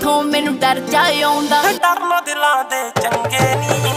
ਤੇਥੋਂ ਮੈਨੂੰ ਡਰ ਜਾ ਆਉਂਦਾ। ਡਰਨਾ ਦਿਲਾਂ ਦੇ ਚੰਗੇ ਨੀ